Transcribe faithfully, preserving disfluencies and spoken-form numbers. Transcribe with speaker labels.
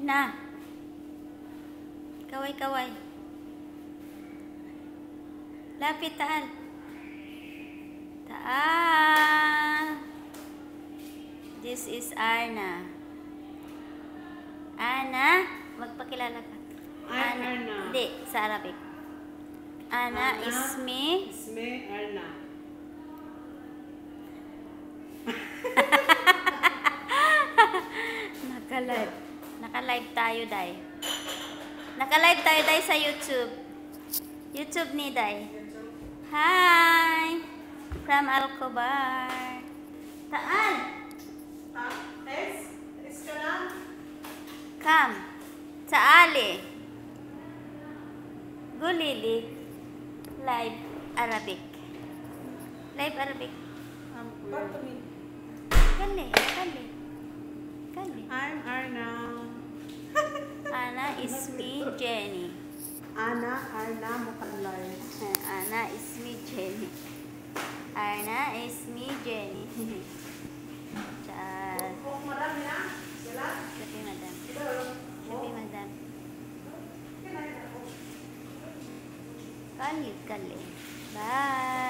Speaker 1: Na. Kaway-kaway. Lapit, Taal. Taal. This is Arna. Ana, magpakilala ka.
Speaker 2: I'm Arna.
Speaker 1: Hindi, sa Arabic. Ana,
Speaker 2: Ana
Speaker 1: ismi.
Speaker 2: Ismi Arna.
Speaker 1: Naka-live. Naka-live tayo, Day. Naka-live tayo, Day, sa YouTube. YouTube ni Day. Hi! From Alkhobar. Taal!
Speaker 2: Es? Es ka lang?
Speaker 1: Come. Taali. Gulili. Live Arabic. Live Arabic.
Speaker 2: Back to me.
Speaker 1: Kali, kali. Kali.
Speaker 2: I'm Arna.
Speaker 1: Ana ismi Jenny.
Speaker 2: Ana Arna Mukallay.
Speaker 1: Ana ismi Jenny. Ana ismi Jenny. Ciao.
Speaker 2: Oh, marami na. Sila?
Speaker 1: Sabi madam.
Speaker 2: Ito.
Speaker 1: Sabi madam. Kali, kali. Bye.